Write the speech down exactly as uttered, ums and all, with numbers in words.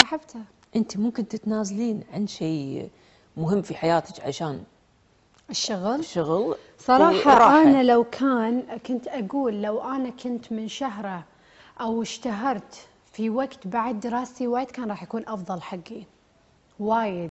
سحبتها. انت ممكن تتنازلين عن شيء مهم في حياتك عشان الشغل؟ الشغل صراحة وراحة. أنا لو كان كنت أقول لو أنا كنت منشهرة أو اشتهرت في وقت بعد دراستي وايد كان راح يكون أفضل حقي وايد.